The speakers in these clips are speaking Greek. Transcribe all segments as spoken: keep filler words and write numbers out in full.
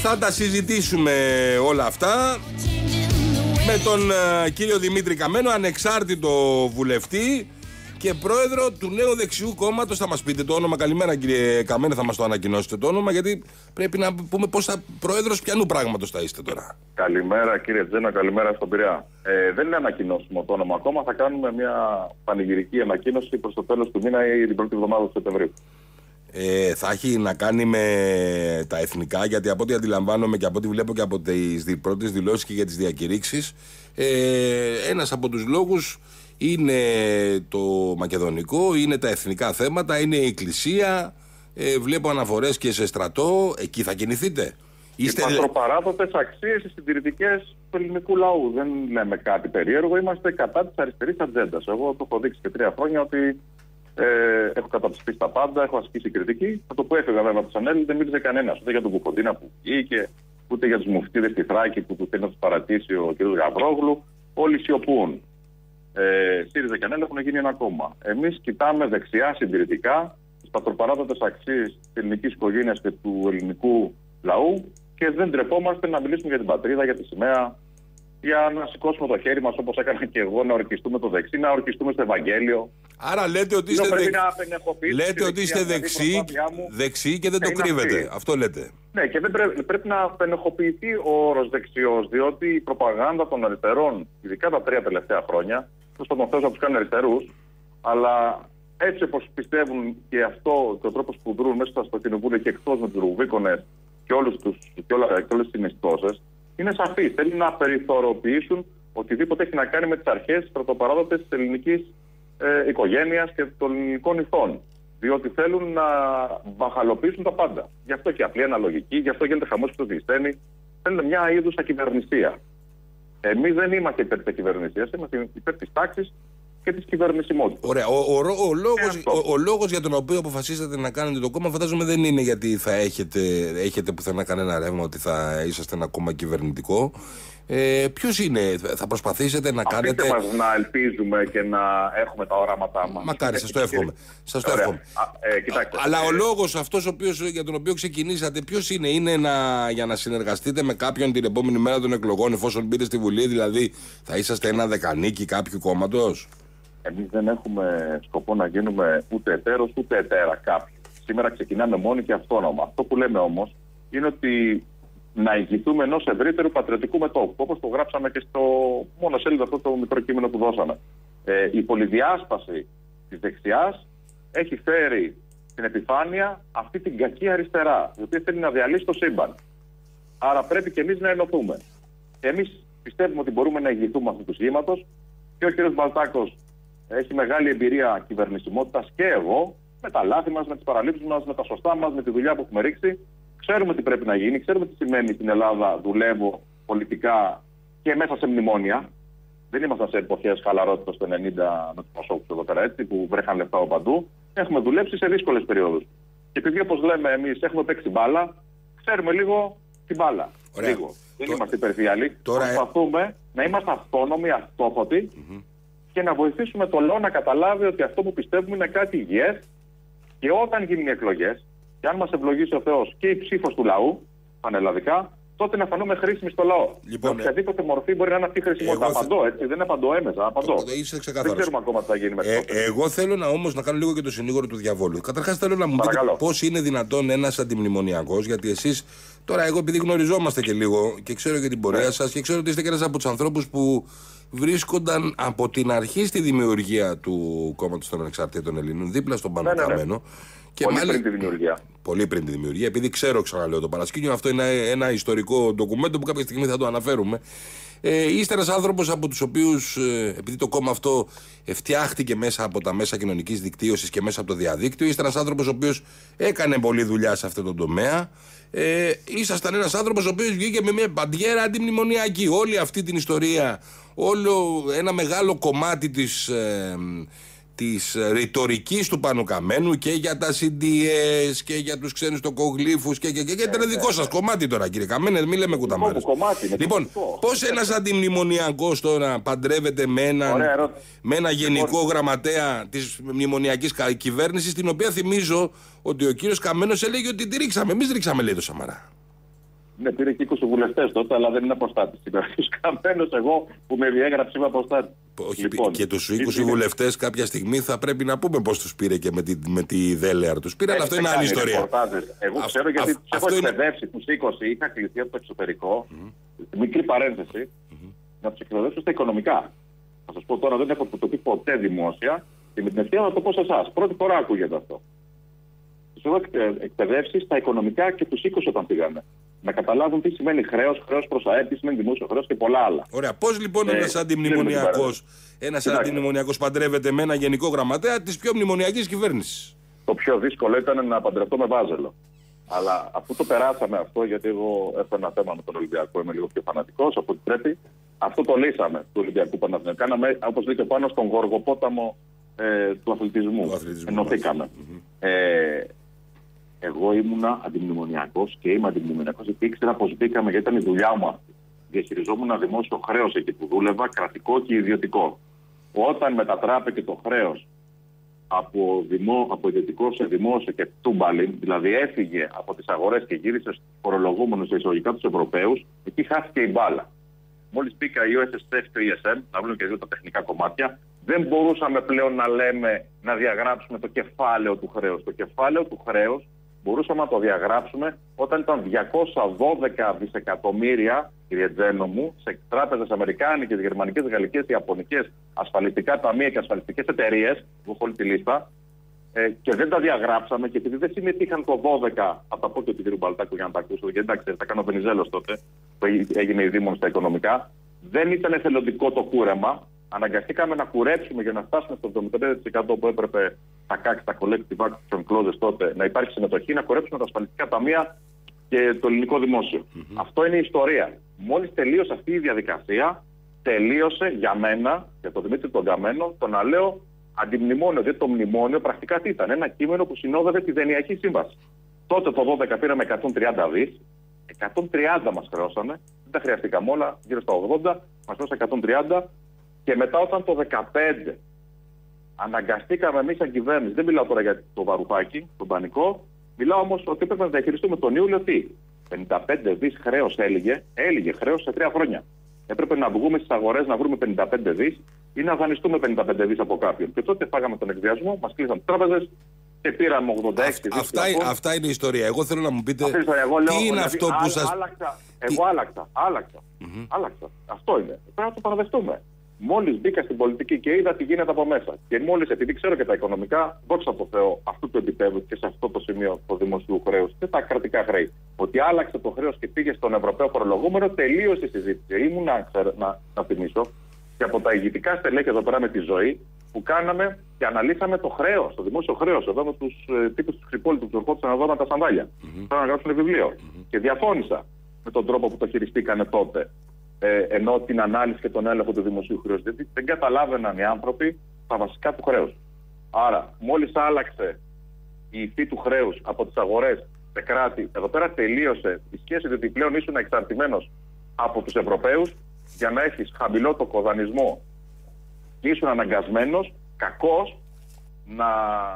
Θα τα συζητήσουμε όλα αυτά με τον uh, κύριο Δημήτρη Καμένο, ανεξάρτητο βουλευτή και πρόεδρο του Νέου Δεξιού Κόμματος. Θα μας πείτε το όνομα. Καλημέρα κύριε Καμένο, θα μας το ανακοινώσετε το όνομα, γιατί πρέπει να πούμε πώς θα, πρόεδρος ποιανού πράγματος θα είστε τώρα. Καλημέρα κύριε Τζένα, καλημέρα στον Πειραιά. Ε, δεν είναι ανακοινώσιμο το όνομα ακόμα, θα κάνουμε μια πανηγυρική ανακοίνωση προς το τέλος του μήνα ή την πρώτη εβδομάδα του Σεπτεμβρίου. Ε, θα έχει να κάνει με τα εθνικά, γιατί από ό,τι αντιλαμβάνομαι και από ό,τι βλέπω και από τις πρώτες δηλώσεις και για τις διακηρύξεις, ε, ένας από τους λόγους είναι το μακεδονικό, είναι τα εθνικά θέματα, είναι η εκκλησία, ε, βλέπω αναφορές και σε στρατό, εκεί θα κινηθείτε. Είστε... Οι πατροπαράδοτες αξίες, οι συντηρητικές του ελληνικού λαού. Δεν λέμε κάτι περίεργο, είμαστε κατά της αριστερής ατζέντας. Εγώ το έχω δείξει και τρία χρόνια ότι Ε, έχω καταψηφίσει τα πάντα, έχω ασκήσει κριτική. Από το που έφυγα βέβαια από το Σανέλ δεν μίλησε κανένα ούτε για τον Κουφοντίνα που βγήκε, ούτε για του μουφτίδες στη Θράκη που του θέλει να του παρατήσει ο κ. Γαβρόγλου. Όλοι σιωπούν. Ε, ΣΥΡΙΖΑ και ΑΝΕΛ έχουν γίνει ένα κόμμα. Εμείς κοιτάμε δεξιά συντηρητικά τις πατροπαράδοτες αξίες της ελληνικής οικογένειας και του ελληνικού λαού και δεν τρεπόμαστε να μιλήσουμε για την πατρίδα, για τη σημαία, για να σηκώσουμε το χέρι μας όπως έκανα και εγώ, να ορκιστούμε το δεξί, να ορκιστούμε στο Ευαγγέλιο. Άρα λέτε ότι είστε, δεξ... λέτε ότι είστε δεξί, δεξί και δεν το κρύβετε. Αυτή. Αυτό λέτε. Ναι, και δεν πρέπει, πρέπει να απενεχοποιηθεί ο όρος δεξιός, διότι η προπαγάνδα των αριστερών, ειδικά τα τρία τελευταία χρόνια, προσπαθούν να τους κάνουν αριστερούς, αλλά έτσι όπως πιστεύουν και αυτό και ο τρόπος που δρούν μέσα στο κοινοβούλιο και εκτός με τους ρουβίκονες και όλες τις συνιστώσεις, είναι σαφής. Θέλουν να περιθωριοποιήσουν οτιδήποτε έχει να κάνει με τις αρχές πρωτοπαράδοτες της ελληνικής ε, οικογένειας και των ελληνικών ηθών. Διότι θέλουν να μπαχαλοποιήσουν τα πάντα. Γι' αυτό και απλή αναλογική, γι' αυτό γίνεται χαμός και το διεσταίνει. Θέλουν μια είδους ακυβερνησία. Εμείς δεν είμαστε υπέρ της ακυβερνησίας, είμαστε υπέρ της τάξης και της κυβερνησιμότητας. Ωραία. Ο, ο, ο, ο, λόγος, ο, ο λόγος για τον οποίο αποφασίσατε να κάνετε το κόμμα, φαντάζομαι δεν είναι γιατί θα έχετε, έχετε πουθενά κανένα ρεύμα ότι θα είσαστε ένα κόμμα κυβερνητικό. Ε, ποιος είναι, θα προσπαθήσετε να Αφήστε κάνετε. Μας να ελπίζουμε και να έχουμε τα οράματά μας. Μακάρι, σας το εύχομαι. Σας το εύχομαι. Ε, κοιτάξτε, Αλλά ε, ο λόγος αυτός ο οποίος, για τον οποίο ξεκινήσατε, ποιος είναι, είναι να, για να συνεργαστείτε με κάποιον την επόμενη μέρα των εκλογών, εφόσον μπείτε στη Βουλή, δηλαδή θα είσαστε ένα δεκανίκι κάποιου κόμματος. Εμείς δεν έχουμε σκοπό να γίνουμε ούτε εταίρος ούτε εταίρα κάποιου. Σήμερα ξεκινάμε μόνοι και αυτόνομα. Αυτό που λέμε όμως είναι ότι να ηγηθούμε ενός ευρύτερου πατριωτικού μετώπου, όπως το γράψαμε και στο μόνο σέλιδο αυτό το μικρό κείμενο που δώσαμε. Ε, η πολυδιάσπαση της δεξιάς έχει φέρει στην επιφάνεια αυτή την κακή αριστερά, η οποία θέλει να διαλύσει το σύμπαν. Άρα πρέπει και εμείς να ενωθούμε. Και εμείς πιστεύουμε ότι μπορούμε να ηγηθούμε αυτού του σχήματος και ο κ. Μπαλτάκος έχει μεγάλη εμπειρία κυβερνησιμότητας και εγώ, με τα λάθη μας, με τις παραλήψεις μας, με τα σωστά μας, με τη δουλειά που έχουμε ρίξει. Ξέρουμε τι πρέπει να γίνει, ξέρουμε τι σημαίνει στην Ελλάδα δουλεύω πολιτικά και μέσα σε μνημόνια. Δεν ήμασταν σε εποχές χαλαρότητας το ενενήντα με τους Πασόκους εδώ πέρα, έτσι, που βρέχαν λεφτά από παντού. Έχουμε δουλέψει σε δύσκολες περιόδους. Και επειδή, όπως λέμε εμείς, έχουμε παίξει μπάλα, ξέρουμε λίγο την μπάλα. Ωραία. Λίγο. Δεν Το... είμαστε υπερφύαλοι. Τώρα... Προσπαθούμε να είμαστε αυτόνομοι, αυτόφωτοι mm-hmm. και να βοηθήσουμε το λαό να καταλάβει ότι αυτό που πιστεύουμε είναι κάτι υγιές και όταν γίνουν οι εκλογές, και αν μας ευλογήσει ο Θεός και η ψήφος του λαού, πανελλαδικά, τότε να φανούμε χρήσιμοι στο λαό. Λοιπόν, με οποιαδήποτε μορφή μπορεί να είναι αυτή η χρησιμότητα. Εγώ... Απαντώ, έτσι. Δεν απαντώ έμεσα. Απαντώ. Είσαι δεν ξέρουμε ακόμα τι θα γίνει μετά. Ε, εγώ θέλω να, όμως να κάνω λίγο και το συνήγορο του διαβόλου. Καταρχάς θέλω να μου πείτε πώς είναι δυνατόν ένας αντιμνημονιακός, γιατί εσείς τώρα, εγώ επειδή γνωριζόμαστε και λίγο και ξέρω και την πορεία ναι. σας και ξέρω ότι είστε και ένας από τους ανθρώπους που βρίσκονταν από την αρχή στη δημιουργία του Κόμματος των Ανεξαρτήτων Ελλήνων, δίπλα στον Πάνο Καμένο. Ναι, ναι, ναι. Και πολύ μάλιστα, πριν τη δημιουργία. Πολύ πριν τη δημιουργία, επειδή ξέρω, ξαναλέω, το παρασκήνιο, αυτό είναι ένα ιστορικό ντοκουμέντο που κάποια στιγμή θα το αναφέρουμε. Ε, είστε ένας άνθρωπος από τους οποίους, ε, επειδή το κόμμα αυτό φτιάχτηκε μέσα από τα μέσα κοινωνικής δικτύωσης και μέσα από το διαδίκτυο, είστε ένας άνθρωπος ο οποίος έκανε πολλή δουλειά σε αυτό το τομέα. Ε, ήσασταν ένας άνθρωπος ο οποίος βγήκε με μια μπαντιέρα αντιμνημονιακή. Όλη αυτή την ιστορία, όλο ένα μεγάλο κομμάτι της. Ε, της ρητορικής του Πάνου Καμένου και για τα σι ντι ες και για τους ξένους τοκογλύφους και, και, και, και ήταν ε, δικό ε, σας ε. κομμάτι τώρα, κύριε Καμένε, μην λέμε κουταμάρες. Λοιπόν, πώς ένας αντιμνημονιακός τώρα παντρεύεται με, ένα, με ένα γενικό γραμματέα της μνημονιακής κυβέρνησης, την οποία θυμίζω ότι ο κύριος Καμένος έλεγε ότι τη ρίξαμε. Εμείς ρίξαμε, λέει, το Σαμαρά. Ναι, πήρε και είκοσι βουλευτές τότε, αλλά δεν είναι αποστάτης. Καμένος εγώ που με διέγραψε με αποστάτη. Όχι, λοιπόν, και τους είκοσι βουλευτές κάποια στιγμή θα πρέπει να πούμε πώς τους πήρε και με τη, με τη Δέλεαρ τους πήρε, αλλά αυτό είναι άλλη ιστορία. Ρεπορτάζες. Εγώ α, ξέρω γιατί τους έχω εκπαιδεύσει είναι... τους είκοσι, είχα κληθεί από το εξωτερικό, mm-hmm. μικρή παρένθεση, mm-hmm. να τους εκπαιδεύσω στα οικονομικά. Θα σας πω τώρα, δεν έχω το πει ποτέ δημόσια και με την ευθεία να το πω σε εσάς. Πρώτη φορά ακούγεται αυτό. Τους έχω εκπαιδεύσει στα οικονομικά και τους είκοσι όταν πήγανε. Να καταλάβουν τι σημαίνει χρέος, χρέος προς ΑΕΠ, τι σημαίνει δημόσιο χρέος και πολλά άλλα. Ωραία. Πώς λοιπόν ε, ένας αντιμνημονιακός ένας αντιμνημονιακός παντρεύεται με ένα γενικό γραμματέα της πιο μνημονιακής κυβέρνησης? Το πιο δύσκολο ήταν να παντρευτώ με Βάζελο. Αλλά αφού το περάσαμε αυτό, γιατί εγώ έχω ένα θέμα με τον Ολυμπιακό, είμαι λίγο πιο φανατικός από ό,τι πρέπει, αυτό το λύσαμε του Ολυμπιακού Παναθηναϊκού. Κάναμε, όπως λέει και πάνω, στον γοργοπόταμο ε, του αθλητισμού. Ενωθήκαμε. Mm-hmm. Ε, Εγώ ήμουνα αντιμνημονιακός και είμαι αντιμνημονιακός γιατί ήξερα πως μπήκαμε, γιατί ήταν η δουλειά μου αυτή. Διαχειριζόμουν ένα δημόσιο χρέος εκεί που δούλευα, κρατικό και ιδιωτικό. Όταν μετατράπηκε το χρέος από, δημο, από ιδιωτικό σε δημόσιο και τούμπαλιν, δηλαδή έφυγε από τις αγορές και γύρισε στους φορολογούμενους και εισαγωγικά τους Ευρωπαίους, εκεί χάθηκε η μπάλα. Μόλις μπήκα η ο ες ες εφ και η ι ες εμ, να βρουν και δύο τα τεχνικά κομμάτια, δεν μπορούσαμε πλέον να λέμε, να διαγράψουμε το κεφάλαιο του χρέους. Το κεφάλαιο του χρέους μπορούσαμε να το διαγράψουμε όταν ήταν διακόσια δώδεκα δισεκατομμύρια, κύριε Τζένο μου, σε τράπεζες αμερικάνικες, γερμανικές, γαλλικές, ιαπωνικές, ασφαλιστικά ταμεία και ασφαλιστικές εταιρείες, εγώ έχω όλη τη λίστα, ε, και δεν τα διαγράψαμε και επειδή δεν συμμετείχαν το δώδεκα, θα τα πω και του κ. Μπαλτάκου για να τα ακούσω, γιατί εντάξει, τα κάνω Βενιζέλος τότε, που έγινε η Δήμον στα οικονομικά, δεν ήταν εθελοντικό το κούρεμα. Αναγκαστήκαμε να κουρέψουμε για να φτάσουμε στο εβδομήντα πέντε τοις εκατό που έπρεπε τα κάκ, τα collective action clauses τότε, να υπάρχει συμμετοχή, να κουρέψουμε τα ασφαλιστικά ταμεία και το ελληνικό δημόσιο. Mm-hmm. Αυτό είναι η ιστορία. Μόλις τελείωσε αυτή η διαδικασία, τελείωσε για μένα, για τον Δημήτρη τον Καμένο, το να λέω αντιμνημόνιο. Δηλαδή το μνημόνιο πρακτικά τι ήταν? Ένα κείμενο που συνόδευε τη Δενειακή Σύμβαση. Τότε το δώδεκα πήραμε εκατόν τριάντα δις, εκατόν τριάντα μας χρεώσανε, δεν τα χρειαστήκαμε όλα, γύρω στα ογδόντα, μας χρεώσανε εκατόν τριάντα. Και μετά όταν το δεκαπέντε αναγκαστήκαμε εμείς σαν κυβέρνηση, δεν μιλάω τώρα για το Βαρουπάκι, τον πανικό, μιλάω όμως ότι έπρεπε να διαχειριστούμε τον Ιούλιο τι? πενήντα πέντε δις χρέος έλεγε, έλεγε χρέος σε τρία χρόνια. Έπρεπε να βγούμε στις αγορές να βρούμε πενήντα πέντε δις ή να δανειστούμε πενήντα πέντε δις από κάποιον. Και τότε φάγαμε τον εκβιασμό, μας κλείσαν τις τράπεζες και πήραμε ογδόντα έξι δις. Αυτά, αυτά είναι η ιστορία. Εγώ θέλω να μου πείτε τι είναι δηλαδή, αυτό που σας... Άλλαξα, εγώ άλλαξα, άλλαξα, mm-hmm. άλλαξα. Αυτό είναι. Πρέπει να το παραδεχτούμε. Μόλις μπήκα στην πολιτική και είδα τι γίνεται από μέσα. Και μόλις, επειδή ξέρω και τα οικονομικά, δόξα τω Θεώ, αυτού του επίπεδου και σε αυτό το σημείο του δημοσίου χρέους και τα κρατικά χρέη, ότι άλλαξε το χρέος και πήγε στον Ευρωπαίο φορολογούμενο, τελείωσε η συζήτηση. Ήμουν να, να, να θυμίσω και από τα ηγετικά στελέχη εδώ πέρα με τη ζωή που κάναμε και αναλύσαμε το χρέος, το δημόσιο χρέος. Εδώ με τους ε, τύπους του Χρυπόλιτου που ερχόντουσαν εδώ με τα σανδάλια. Mm-hmm. Θέλω να γράψουν βιβλίο. Mm-hmm. Και διαφώνησα με τον τρόπο που το χειριστήκανε τότε. Ε, ενώ την ανάλυση και τον έλεγχο του δημοσίου χρέους. Δηλαδή δεν καταλάβαιναν οι άνθρωποι τα βασικά του χρέους. Άρα, μόλις άλλαξε η υφή του χρέους από τις αγορές σε κράτη, εδώ πέρα τελείωσε η σχέση, διότι πλέον ήσουν εξαρτημένος από τους Ευρωπαίους για να έχεις χαμηλό το κοδανισμό και ήσουν αναγκασμένος, κακός, να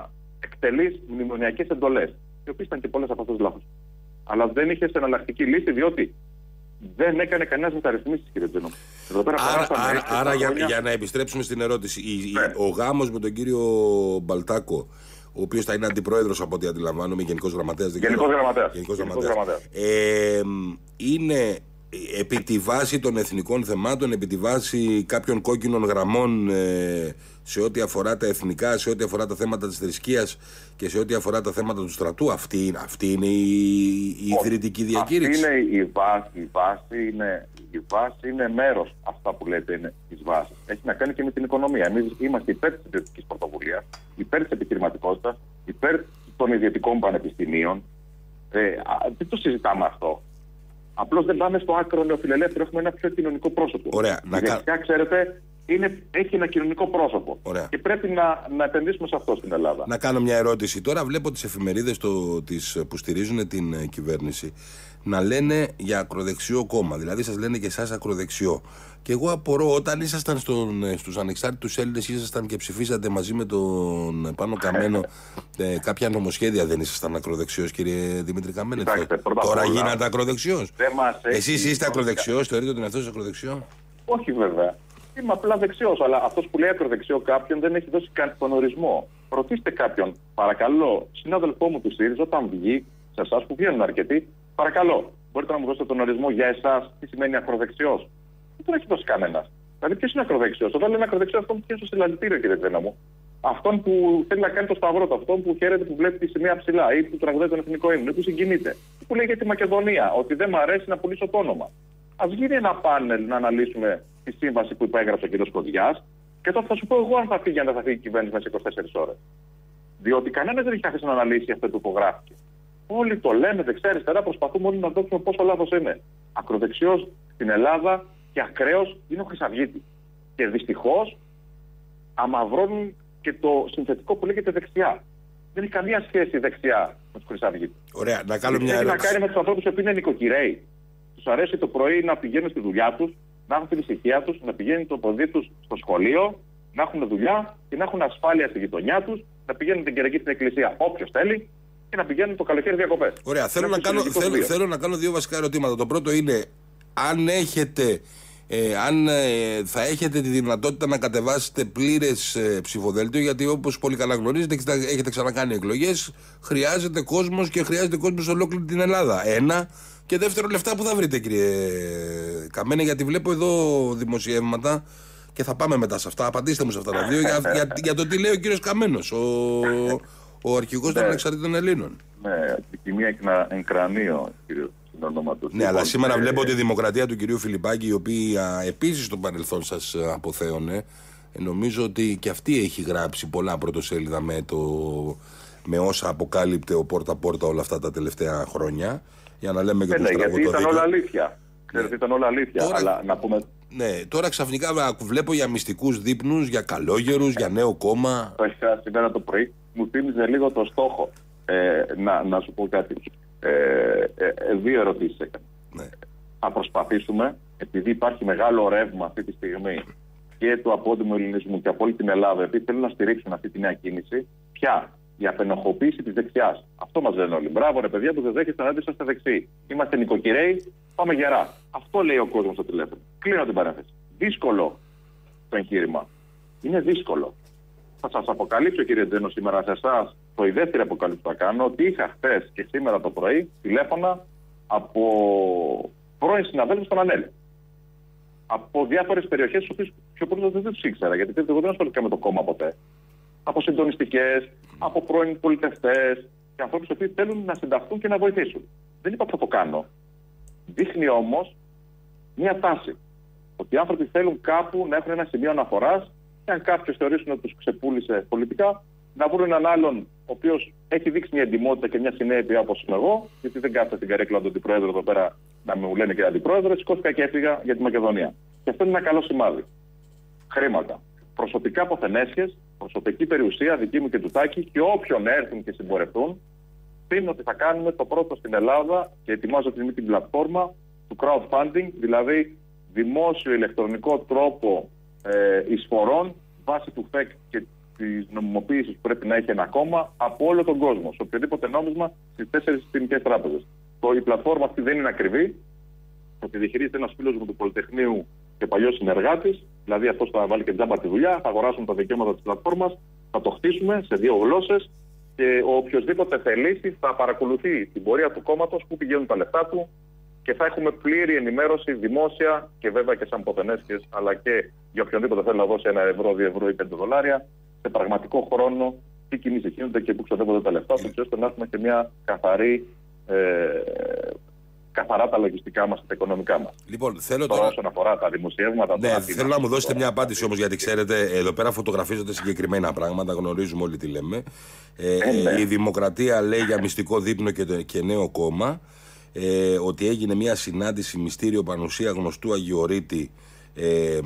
εκτελείς μνημονιακές εντολές. Οι οποίες ήταν και πολλές από αυτές λάθος. Αλλά δεν είχες εναλλακτική λύση, διότι δεν έκανε κανένα μεταρρυθμίσεις, κύριε Τζένο. Άρα, άρα, άρα για, για να επιστρέψουμε στην ερώτηση, η, ναι. ο γάμος με τον κύριο Μπαλτάκο, ο οποίος θα είναι αντιπρόεδρος από ό,τι αντιλαμβάνομαι, γενικός γραμματέας. Γενικός γραμματέας. Γενικός γραμματέας. Ε, είναι επί τη βάση των εθνικών θεμάτων, επί τη βάση κάποιων κόκκινων γραμμών ε, σε ό,τι αφορά τα εθνικά, σε ό,τι αφορά τα θέματα της θρησκείας και σε ό,τι αφορά τα θέματα του στρατού. Αυτή είναι, αυτή είναι η, η ιδρυτική διακήρυξη. Αυτή είναι η βάση, η βάση είναι, η βάση είναι μέρος, αυτά που λέτε είναι της βάσης. Έχει να κάνει και με την οικονομία. Εμείς είμαστε υπέρ της ιδιωτικής πρωτοβουλίας, υπέρ της επιχειρηματικότητας, υπέρ των ιδιωτικών πανεπιστημίων. Ε, δεν το συζητάμε αυτό. Απλώς δεν πάμε στο άκρο νεοφιλελεύθερο, έχουμε ένα πιο κοινωνικό πρόσωπο. Ωραία. Η δεξιά, ξέρετε, είναι, έχει ένα κοινωνικό πρόσωπο. Ωραία. Και πρέπει να, να επενδύσουμε σε αυτό στην Ελλάδα. Να κάνω μια ερώτηση. Τώρα βλέπω τις εφημερίδες το, τις, που στηρίζουν την κυβέρνηση να λένε για ακροδεξιό κόμμα. Δηλαδή σας λένε και εσάς ακροδεξιό. Και εγώ απορώ, όταν ήσασταν στον, στους ανεξάρτητους Έλληνες, ήσασταν και ψηφίσατε μαζί με τον Πάνο Καμένο ε, κάποια νομοσχέδια, δεν ήσασταν ακροδεξιός, κύριε Δημήτρη Καμένε? Τώρα γίνατε ακροδεξιός. Εσείς είστε ακροδεξιός, θεωρείτε τον εαυτό σας ακροδεξιό? Όχι βέβαια. Είμαι απλά δεξιός, αλλά αυτός που λέει ακροδεξιό κάποιον δεν έχει δώσει καν τον ορισμό. Ρωτήστε κάποιον, παρακαλώ, συνάδελφό μου του ΣΥΡΙΖΑ, όταν βγει, σε εσάς που βγαίνουν αρκετοί, παρακαλώ, μπορείτε να μου δώσετε τον ορισμό για εσάς, τι σημαίνει ακροδεξιός? Δεν τον έχει δώσει κανένας. Δηλαδή, ποιος είναι ακροδεξιός? Όταν λένε ακροδεξιό, αυτόν που πιέζει στο συλλαλητήριο, κύριε Τζένα μου. Αυτόν που θέλει να κάνει το σταυρό του, αυτόν που χαίρεται που βλέπει τη σημαία ψηλά ή που τραγουδάει τον εθνικό ύμνο ή που συγκινείται. Ή που λέει για τη Μακεδονία, ότι δεν μ' αρέσει να πουλήσω το όνομα. Ας γίνει ένα πάνελ να αναλύσουμε τη σύμβαση που υπέγραψε ο κ. Κοντιάς και τότε θα σου πω εγώ αν θα φύγει ή αν δεν θα φύγει η κυβέρνηση μέσα σε είκοσι τέσσερις ώρες. Διότι κανένας δεν έχει αφήσει να αναλύσει αυτό που υπογράφηκε. Όλοι το λέμε δεξιά-αριστερά, προσπαθούμε όλοι να δώσουμε πόσο λάθος είναι. Ακροδεξιός στην Ελλάδα και ακραίος είναι ο Χρυσαυγίτης. Και δυστυχώς αμαυρώνουν και το συνθετικό που λέγεται δεξιά. Δεν έχει καμία σχέση δεξιά με τους Χρυσαυγίτες. Ωραία, να κάνω μια ερώτηση. Έχει να κάνει με τους ανθρώπους που είναι νοικοκυρέοι. Τους αρέσει το πρωί να πηγαίνουν στη δουλειά τους, να έχουν την ησυχία τους, να πηγαίνουν το παιδί τους στο σχολείο, να έχουν δουλειά και να έχουν ασφάλεια στη γειτονιά τους, να πηγαίνουν την Κυριακή στην εκκλησία όποιος θέλει και να πηγαίνουν το καλοκαίρι διακοπές. Ωραία, θέλω να, κάνω, θέλω, θέλω να κάνω δύο βασικά ερωτήματα. Το πρώτο είναι αν έχετε, ε, αν ε, θα έχετε τη δυνατότητα να κατεβάσετε πλήρες ε, ψηφοδέλτιο, γιατί όπως πολύ καλά γνωρίζετε, έχετε ξανακάνει εκλογές, χρειάζεται κόσμος και χρειάζεται κόσμος σε ολόκληρη την Ελλάδα. Ένα. Και δεύτερο, λεφτά που θα βρείτε, κύριε Καμένε, γιατί βλέπω εδώ δημοσιεύματα και θα πάμε μετά σε αυτά. Απαντήστε μου σε αυτά τα δύο για, για, για το τι λέει ο κύριος Καμένος, ο, ο αρχηγός των Ανεξαρτήτων Ελλήνων. Ναι, τη μία εν κρανίο, κύριε συνονόματος. Ναι, αλλά σήμερα βλέπω τη δημοκρατία του κυρίου Φιλιππάκη, η οποία επίσης στο παρελθόν σας αποθέωνε. Νομίζω ότι και αυτή έχει γράψει πολλά πρωτοσέλιδα με, το, με όσα αποκάλυπτε ο πόρτα-πόρτα όλα αυτά τα τελευταία χρόνια. Για να λέμε και ναι, γιατί ήταν όλα αλήθεια. Ξέρετε, ήταν όλα αλήθεια. Τώρα, αλλά να πούμε... ναι, τώρα ξαφνικά βλέπω για μυστικούς δείπνους, για καλόγερους, για νέο κόμμα. Το είχα σήμερα το πρωί. Μου θύμιζε λίγο το στόχο. Ε, να, να σου πω κάτι. Ε, ε, ε, δύο ερωτήσεις έκανα. Ναι. Θα προσπαθήσουμε, επειδή υπάρχει μεγάλο ρεύμα αυτή τη στιγμή και του απόδημου ελληνισμού και από όλη την Ελλάδα, επειδή θέλουν να στηρίξουν αυτή τη νέα κίνηση, πια η απενοχοποίηση τη δεξιά. Αυτό μας λένε όλοι. Μπράβο, ρε παιδιά που δεν δέχεστε να είσαστε δεξιοί. Είμαστε νοικοκυρέοι, πάμε γερά. Αυτό λέει ο κόσμος στο τηλέφωνο. Κλείνω την παρένθεση. Δύσκολο το εγχείρημα. Είναι δύσκολο. Θα σας αποκαλύψω, κύριε Τζένο, σήμερα σε εσάς, το η δεύτερη αποκαλύψη που θα κάνω, ότι είχα χθες και σήμερα το πρωί τηλέφωνα από πρώην συναδέλφους στον Ανέλη. Από διάφορες περιοχές, τις οποίες πιο πολύ δεν τους ήξερα, γιατί εγώ δεν ασχολήθηκα με το κόμμα ποτέ. Από συντονιστικές, από πρώην πολιτευτές και ανθρώπους οι οποίοι θέλουν να συνταχθούν και να βοηθήσουν. Δεν είπα ότι θα το κάνω. Δείχνει όμως μια τάση. Ότι οι άνθρωποι θέλουν κάπου να έχουν ένα σημείο αναφοράς και αν κάποιος θεωρήσουν ότι τους ξεπούλησε πολιτικά, να βρουν έναν άλλον ο οποίος έχει δείξει μια εντιμότητα και μια συνέπεια όπως είμαι εγώ, γιατί δεν κάθεται στην καρέκλα του αντιπρόεδρου εδώ πέρα να μου λένε και αντιπρόεδρο, σηκώθηκα και έφυγα για τη Μακεδονία. Και αυτό είναι ένα καλό σημάδι. Χρήματα. Προσωπικά αποθενέσχες, προσωπική περιουσία δική μου και του Τάκη και όποιον έρθουν και συμπορευτούν, είναι ότι θα κάνουμε το πρώτο στην Ελλάδα και ετοιμάζω την, την πλατφόρμα του crowdfunding, δηλαδή δημόσιο ηλεκτρονικό τρόπο ε, εισφορών βάσει του ΦΕΚ και της νομιμοποίησης που πρέπει να έχει ένα κόμμα από όλο τον κόσμο, σε οποιοδήποτε νόμισμα στις τέσσερις ελληνικές τράπεζες. Το, η πλατφόρμα αυτή δεν είναι ακριβή. Το διαχειρίζεται ένας φίλος μου του Πολυτεχνείου και παλιός συνεργάτης, δηλαδή αυτός θα βάλει και τζάμπα τη δουλειά, θα αγοράσουμε τα δικαιώματα της πλατφόρμας, θα το χτίσουμε σε δύο γλώσσες και ο οποιοσδήποτε θελήσει θα παρακολουθεί την πορεία του κόμματος, πού πηγαίνουν τα λεφτά του και θα έχουμε πλήρη ενημέρωση δημόσια και βέβαια και σαν ποθενέσχες, αλλά και για οποιονδήποτε θέλει να δώσει ένα ευρώ, δύο ευρώ ή πέντε δολάρια, σε πραγματικό χρόνο τι κινήσεις γίνονται και πού ξοδεύονται τα λεφτά του, ώστε να έχουμε και μια καθαρή. Ε, καθαρά τα λογιστικά μας και τα οικονομικά μας. Λοιπόν, θέλω τώρα, τώρα όσον αφορά τα δημοσιεύματα... Ναι, θέλω να, να μου δώσετε μια απάντηση όμως, γιατί ξέρετε, εδώ πέρα φωτογραφίζονται συγκεκριμένα πράγματα, γνωρίζουμε όλοι τι λέμε. Ε, ε, ναι. Η Δημοκρατία λέει για μυστικό δείπνο και, και νέο κόμμα, ε, ότι έγινε μια συνάντηση μυστήριο παρουσία γνωστού Αγιορείτη Ε,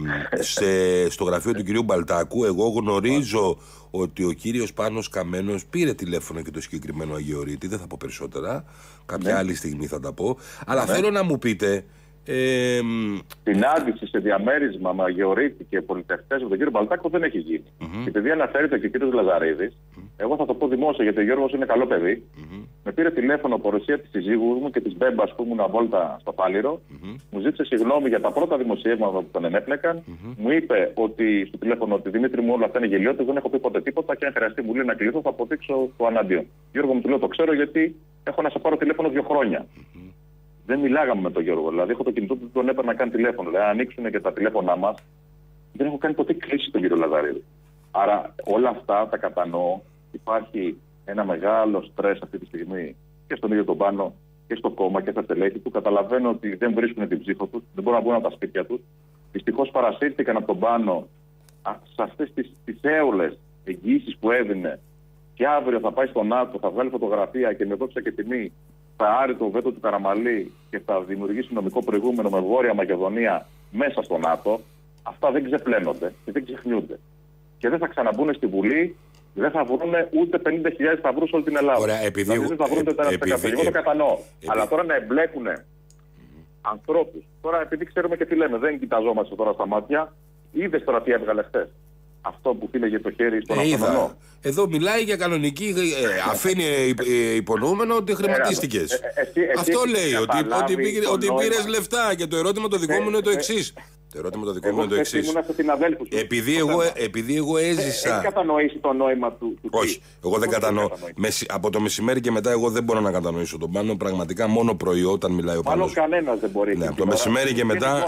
σε, στο γραφείο του κυρίου Μπαλτάκου, εγώ γνωρίζω ότι ο κύριος Πάνος Καμένος πήρε τηλέφωνο και το συγκεκριμένο Αγιορείτη. Δεν θα πω περισσότερα. Κάποια ναι. άλλη στιγμή θα τα πω. Αλλά ναι. θέλω να μου πείτε. Ε, Συνάντηση σε διαμέρισμα με Αγιορείτη και πολιτευτές με τον κύριο Μπαλτάκο δεν έχει γίνει. Mm-hmm. Και επειδή αναφέρεται και ο κύριος Λαζαρίδης, mm-hmm. εγώ θα το πω δημόσια γιατί ο Γιώργος είναι καλό παιδί. Mm-hmm. Με πήρε τηλέφωνο παρουσία της συζύγου μου και της Μπέμπας που ήμουν βόλτα στο Πάλιρο. Mm-hmm. Μου ζήτησε συγγνώμη για τα πρώτα δημοσιεύματα που τον ενέπλεκαν. Mm-hmm. Μου είπε ότι στο τηλέφωνο ότι Δημήτρη μου όλα αυτά είναι γελιότητα, δεν έχω πει ποτέ τίποτα και αν χρειαστεί μου λέει να κληθώ θα αποδείξω το αναντίον. Γιώργο μου του λέω το ξέρω γιατί έχω να σε πάρω τηλέφωνο δύο χρόνια. Mm-hmm. Δεν μιλάγαμε με τον Γιώργο. Δηλαδή, έχω το κινητό του, τον έπαιρνα να κάνει τηλέφωνο. Δηλαδή, ανοίξουν και τα τηλέφωνά μας. Δεν έχω κάνει ποτέ κλίση τον κύριο Λαζαρίδη. Άρα, όλα αυτά τα κατανοώ. Υπάρχει ένα μεγάλο στρες αυτή τη στιγμή και στον ίδιο τον Πάνο και στο κόμμα και στα στελέχη του. Καταλαβαίνω ότι δεν βρίσκουν την ψύχο του, δεν μπορούν να βγουν από τα σπίτια του. Δυστυχώς παρασύρθηκαν από τον Πάνο σε αυτές τις έολες εγγυήσεις που έδινε και αύριο θα πάει στο ΝΑΤΟ, θα βγάλει φωτογραφία και με δόξα και τιμή. Θα άρει το βέτο του Καραμαλή και θα δημιουργήσει νομικό προηγούμενο με Βόρεια Μακεδονία μέσα στο ΝΑΤΟ, αυτά δεν ξεπλένονται και δεν ξεχνιούνται. Και δεν θα ξαναμπούν στη Βουλή, δεν θα βρουν ούτε πενήντα χιλιάδες σταυρούς σε όλη την Ελλάδα. Ωραία, επειδή. Δηλαδή, δεν θα βρουν ούτε ένα δεκατό. Εγώ το κατανοώ. Επί... Αλλά τώρα να εμπλέκουν mm-hmm. ανθρώπους. Τώρα, επειδή ξέρουμε και τι λέμε, δεν κοιταζόμαστε τώρα στα μάτια, είδε τώρα τι έβγαλε χθες. Αυτό που φίλεγε το χέρι στον ε, αυτονομικό. Εδώ μιλάει για κανονική. Ε, αφήνει ε, υπονοούμενο ότι χρηματίστηκες. Ε, ε, ε, Αυτό εσύ, λέει, ότι, ότι, πήγε, ότι πήρες λεφτά. Και το ερώτημα το δικό μου είναι το εξής. Το ερώτημα το δικό μου είναι το εξής. Επειδή, επειδή εγώ έζησα. Έχει κατανοήσει το νόημα του. του Όχι, εγώ δεν κατανοώ. Από το μεσημέρι και μετά, εγώ δεν μπορώ να κατανοήσω τον Πάνο. Πραγματικά μόνο πρωί όταν μιλάει ο Πάνος. Μάλλον κανένας δεν μπορεί. Ναι, από το μεσημέρι και μετά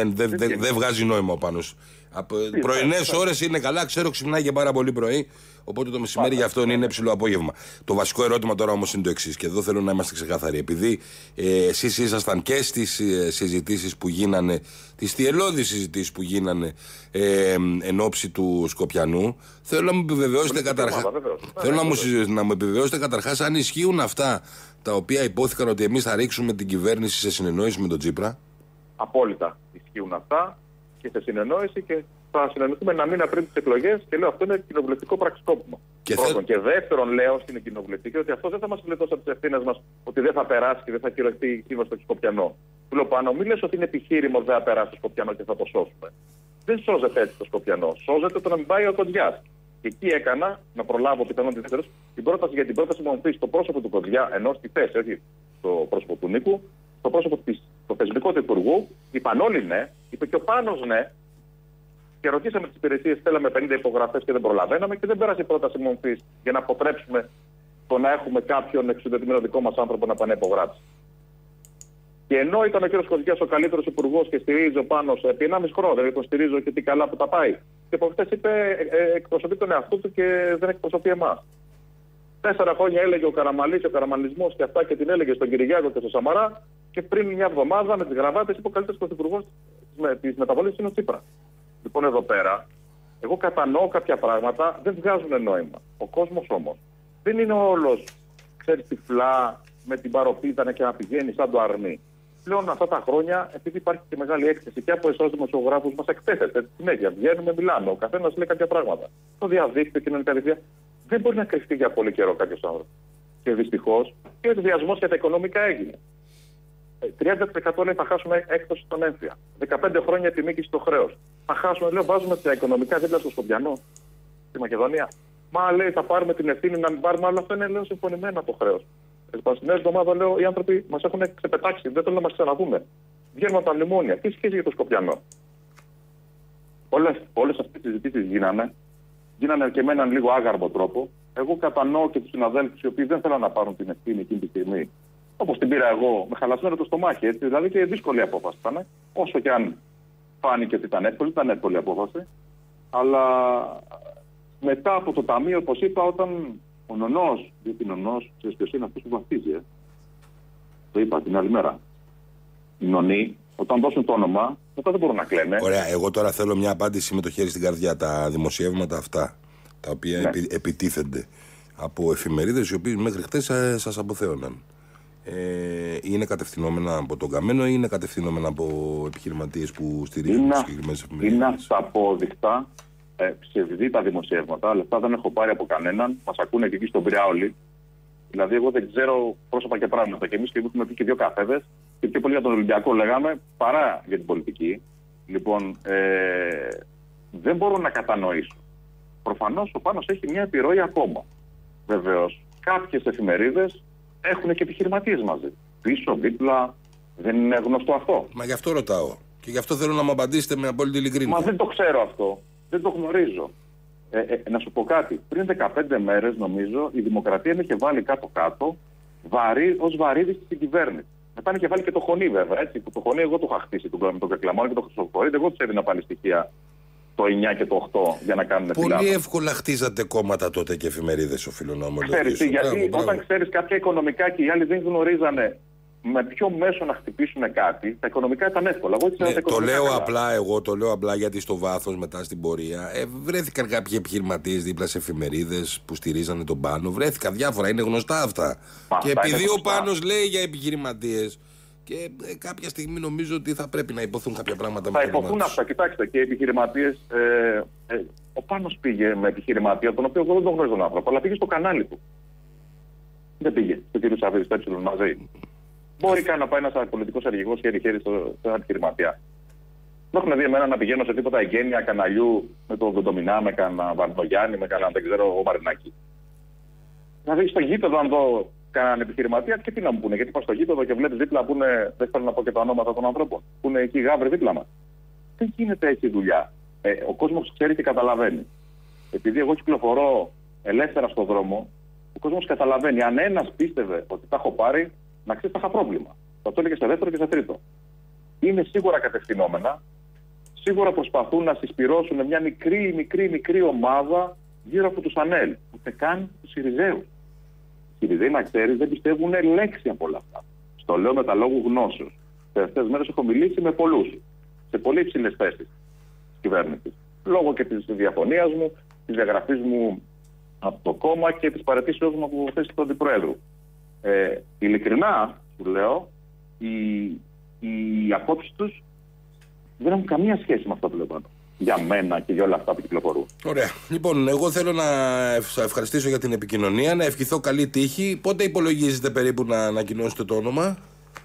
δεν βγάζει νόημα ο Πάνος. Από πρωινές ώρες είναι καλά, ξέρω, ξυπνάει και πάρα πολύ πρωί. Οπότε το μεσημέρι για αυτόν είναι ψηλό απόγευμα. Το βασικό ερώτημα τώρα όμως είναι το εξής, και εδώ θέλω να είμαστε ξεκάθαροι. Επειδή ε, εσείς ήσασταν και στις ε, συζητήσεις που γίνανε, τις θυελλώδεις συζητήσεις που γίνανε ε, εν ώψη του Σκοπιανού, θέλω να μου επιβεβαιώσετε καταρχάς. Θέλω να μου, να μου επιβεβαιώσετε καταρχάς αν ισχύουν αυτά τα οποία υπόθηκαν ότι εμείς θα ρίξουμε την κυβέρνηση σε συνεννόηση με τον Τσίπρα. Απόλυτα ισχύουν αυτά. Και σε συνεννόηση και θα συνεννοηθούμε ένα μήνα πριν τις εκλογές και λέω αυτό είναι κοινοβουλευτικό πραξικόπημα. Και, Πρώτον, θε... και δεύτερον, λέω στην κοινοβουλευτική ότι αυτό δεν θα μας γλιτώσει από τις ευθύνες μας ότι δεν θα περάσει και δεν θα κυρωθεί η σύμβαση στο Σκοπιανό. Του λέω πάνω, μην λες ότι είναι επιχείρημα ότι δεν θα περάσει το Σκοπιανό και θα το σώσουμε. Δεν σώζεται έτσι το Σκοπιανό. Σώζεται το να μην πάει ο Κοντιάς. Και εκεί έκανα, να προλάβω πιθανόν την πρόταση για την πρόταση μορφή στο πρόσωπο του Κοντιά, ενώ στη θέση, όχι στο πρόσωπο του Νίκου, στο πρόσωπο της, το θεσμικό του υπουργού, είπαν όλοι ναι, είπε και ο Πάνος ναι, και ρωτήσαμε τις υπηρεσίες, θέλαμε πενήντα υπογραφές και δεν προλαβαίναμε και δεν πέρασε η πρόταση μορφής για να αποτρέψουμε το να έχουμε κάποιον εξουδετημένο δικό μας άνθρωπο να πάνε υπογράψει. Και ενώ ήταν ο κ. Κοντιάς ο καλύτερος υπουργός και στηρίζει ο Πάνος επί ενάμιση χρόνο, δηλαδή τον στηρίζω και τι καλά που τα πάει. Και από χτες είπε ε, εκπροσωπεί τον εαυτό του και δεν εκπροσωπεί εμάς. Τέσσερα χρόνια έλεγε ο Καραμαλής, ο καραμαλισμός και αυτά και την έλεγε στον Κυριάκο και στον Σαμαρά. Και πριν μια εβδομάδα με τις γραβάτες είπε ο καλύτερος πρωθυπουργός της μεταβολής είναι ο Τσίπρα. Λοιπόν, εδώ πέρα, εγώ κατανοώ κάποια πράγματα, δεν βγάζουν νόημα. Ο κόσμος όμως δεν είναι όλος, ξέρεις, τυφλά με την παροπίτανα και να πηγαίνει σαν το αρνί. Πλέον αυτά τα χρόνια, επειδή υπάρχει και μεγάλη έκθεση και από εσάς δημοσιογράφους, μας εκτέθεται συνέχεια. Βγαίνουμε, μιλάμε, ο καθένας λέει κάποια πράγματα. Το διαδίκτυο, κοινωνικά δίκτυα, δεν μπορεί να κρυφτεί για πολύ καιρό κάποιος άνθρωπος. Και δυστυχώς και ο ενθουσιασμός για τα οικονομικά έγινε. τριάντα τοις εκατό λέει θα χάσουμε έκπτωση στον έμφυα. δεκαπέντε χρόνια επιμήκυση στο χρέος. Θα χάσουμε, λέω, βάζουμε τα οικονομικά δίπλα στο Σκοπιανό, στη Μακεδονία. Μα λέει θα πάρουμε την ευθύνη να μην πάρουμε, αλλά αυτό είναι, λέω, συμφωνημένο το χρέος. Στην νέα εβδομάδα, λέω, οι άνθρωποι μας έχουν ξεπετάξει, δεν θέλουν να μας ξαναδούμε. Βγαίνουμε από τα μνημόνια. Τι σχέση για το Σκοπιανό. Όλες, όλες αυτές τις συζητήσεις γίνανε, γίνανε και με έναν λίγο άγαρμο τρόπο. Εγώ κατανοώ και τους συναδέλφους οι οποίοι δεν θέλαν να πάρουν την ευθύνη εκείνη τη στιγμή. Όπως την πήρα εγώ, με χαλασμένο το στομάχι, έτσι. Δηλαδή και δύσκολη απόφαση ήταν. Όσο και αν φάνηκε ότι ήταν εύκολη, ήταν εύκολη απόφαση. Αλλά μετά από το ταμείο, όπως είπα, όταν ο νονός, διότι ο νονός, ξέρεις ποιος είναι αυτός που βαφτίζει, ε. Το είπα την άλλη μέρα. Οι νονοί, όταν δώσουν το όνομα, μετά δεν μπορούν να κλαίνε. Ωραία, εγώ τώρα θέλω μια απάντηση με το χέρι στην καρδιά. Τα δημοσιεύματα αυτά, τα οποία ναι. επι, επιτίθενται από εφημερίδες οι οποίες μέχρι χτες σας αποθέωναν. ε, είναι κατευθυνόμενα από τον Καμένο ή είναι κατευθυνόμενα από επιχειρηματίες που στηρίζουν τις συγκεκριμένες εφημερίδες? Είναι αυταπόδεικτα, ε, ψευδή τα δημοσιεύματα, αλλά αυτά δεν έχω πάρει από κανέναν. Μας ακούνε και εκεί στον Πειραιά όλοι. Δηλαδή, εγώ δεν ξέρω πρόσωπα και πράγματα. Και εμείς και έχουμε πει και δύο καφέδες και πιο πολύ για τον Ολυμπιακό λέγαμε παρά για την πολιτική. Λοιπόν, ε, δεν μπορώ να κατανοήσω. Προφανώς ο Πάνος έχει μια επιρροή ακόμα. Βεβαίως, κάποιες εφημερίδες έχουν και επιχειρηματίες μαζί. Πίσω, δίπλα, δεν είναι γνωστό αυτό. Μα γι' αυτό ρωτάω. Και γι' αυτό θέλω να μου απαντήσετε με απόλυτη ειλικρίνεια. Μα δεν το ξέρω αυτό. Δεν το γνωρίζω. Ε, ε, να σου πω κάτι. Πριν δεκαπέντε μέρες, νομίζω, η Δημοκρατία με είχε βάλει κάτω-κάτω βαρύ, ως βαρύδι στην κυβέρνηση. Μετά είχε βάλει και το Χωνί, βέβαια. Έτσι, το Χωνί εγώ το είχα χτίσει τον, τον Κακλαμάνο και το Χρυσοφορείτε. Εγώ του έδινα πάλι στοιχεία το εννιά και το οκτώ για να κάνουν Πολύ φυλάδο. εύκολα χτίζατε κόμματα τότε και εφημερίδες, οφείλω να ομολογήσω. Ξέρεις, γιατί μπράβο, μπράβο. όταν ξέρεις κάποια οικονομικά και οι άλλοι δεν γνωρίζανε με ποιο μέσο να χτυπήσουν κάτι, τα οικονομικά ήταν εύκολα. Εγώ Ναι, τα το λέω καλά. απλά εγώ, το λέω απλά γιατί στο βάθος μετά στην πορεία ε, βρέθηκαν κάποιοι επιχειρηματίες δίπλα σε εφημερίδες που στηρίζανε τον Πάνο. Βρέθηκαν διάφορα, είναι γνωστά αυτά. Μα, και αυτά επειδή ο γνωστά. Πάνος λέει για επιχειρηματίες, και ε, κάποια στιγμή νομίζω ότι θα πρέπει να υποθούν κάποια πράγματα. Θα με το υποθούν όνομά αυτά. τους. Κοιτάξτε, και οι επιχειρηματίες. Ε, ε, ο Πάνος πήγε με επιχειρηματία, τον οποίο εγώ δεν τον γνωρίζω τον άνθρωπο, αλλά πήγε στο κανάλι του. Δεν πήγε στο κύριο Σαββίδη, στο Έψιλον μαζί. Μπορεί καν να πάει ένα πολιτικό αρχηγό χέρι-χέρι στο, στο επιχειρηματία. Δεν έχουν δει εμένα να πηγαίνω σε τίποτα εγγένεια καναλιού με τον Κοντομινά, με κανένα Βαρδινογιάννη, με κανένα δεν ξέρω εγώ Μαρινάκη. Δηλαδή στο γήπεδο, αν δω κανέναν επιχειρηματία, και τι να μου πούνε, γιατί πα στο γήπεδο και βλέπει δίπλα που είναι, δεν θέλω να πω και τα ονόματα των ανθρώπων, που είναι εκεί γάβροι δίπλα μα. Δεν γίνεται έτσι δουλειά. Ε, ο κόσμο ξέρει και καταλαβαίνει. Επειδή εγώ κυκλοφορώ ελεύθερα στον δρόμο, ο κόσμο καταλαβαίνει. Αν ένα πίστευε ότι τα έχω πάρει, να ξέρει ότι θα είχα πρόβλημα. Θα το έλεγε σε δεύτερο και σε τρίτο. Είναι σίγουρα κατευθυνόμενα. Σίγουρα προσπαθούν να συσπυρώσουν μια μικρή, μικρή, μικρή ομάδα γύρω από του ΑΝΕΛ. Ούτε καν του Σιριζέου. Οι Σιριζέοι, να ξέρει, δεν πιστεύουν λέξη από όλα αυτά. Στο λέω με τα λόγου γνώσεως. Τι τελευταίες μέρες έχω μιλήσει με πολλούς. Σε πολύ υψηλές θέσεις της κυβέρνησης. Λόγω και της διαφωνίας μου, της διαγραφής μου από το κόμμα και της παραιτήσεως μου από θέση του Αντιπροέδρου. Ε, ειλικρινά, σου λέω, οι, οι απόψεις τους δεν έχουν καμία σχέση με αυτό που λέω πάνω. Για μένα και για όλα αυτά που κυκλοφορούν. Ωραία. Λοιπόν, εγώ θέλω να ευχαριστήσω για την επικοινωνία, να ευχηθώ καλή τύχη. Πότε υπολογίζετε περίπου να ανακοινώσετε το όνομα?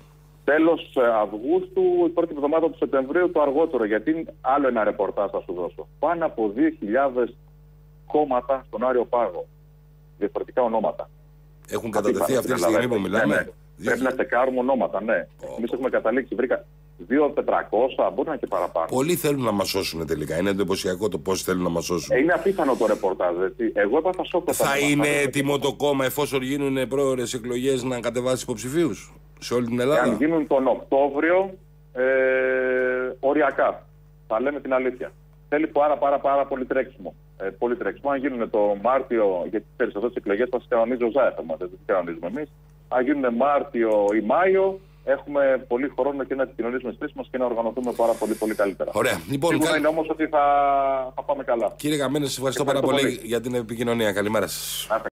Τέλος Αυγούστου, η πρώτη εβδομάδα του Σεπτεμβρίου, το αργότερο. Γιατί άλλο ένα ρεπορτάζ θα σου δώσω. Πάνω από δύο χιλιάδες κόμματα στον Άριο Πάγο. Διαφορετικά ονόματα. Έχουν κατατεθεί αυτή τη στιγμή που μιλάμε. Ναι, ναι. Πρέπει να τσεκάρουμε ονόματα, ναι. Oh. Εμείς έχουμε καταλήξει, βρήκα δύο χιλιάδες πεντακόσια, μπορεί να είναι και παραπάνω. Πολλοί θέλουν να μας σώσουν τελικά. Είναι εντυπωσιακό το πώς θέλουν να μας σώσουν. Ε, είναι απίθανο το ρεπορτάζ. Έτσι. Εγώ έπαθα σοκ. Θα είναι έτοιμο το κόμμα εφόσον γίνουν πρόορες εκλογές να κατεβάσει υποψηφίους σε όλη την Ελλάδα? Αν γίνουν τον Οκτώβριο, ε, οριακά. Θα λέμε την αλήθεια. Θέλει πάρα, πάρα, πάρα πολύ τρέξιμο. Ε, πολύ τρέξιμο. Αν γίνουν το Μάρτιο, γιατί ξέρεις εδώ τις εκλογές θα τις κανονίζει ο ΖΑΕΦ, δεν τις κανονίζουμε εμείς. Αν γίνουν Μάρτιο ή Μάιο, έχουμε πολύ χρόνο και να επικοινωνήσουμε στις θέσεις μας και να οργανωθούμε πάρα πολύ, πολύ καλύτερα. Ωραία. Λοιπόν, σίγουρα καλ... είναι όμως ότι θα, θα πάμε καλά. Κύριε Γαμένη, σας ευχαριστώ, ευχαριστώ πάρα πολύ, πολύ για την επικοινωνία. Καλημέρα σας.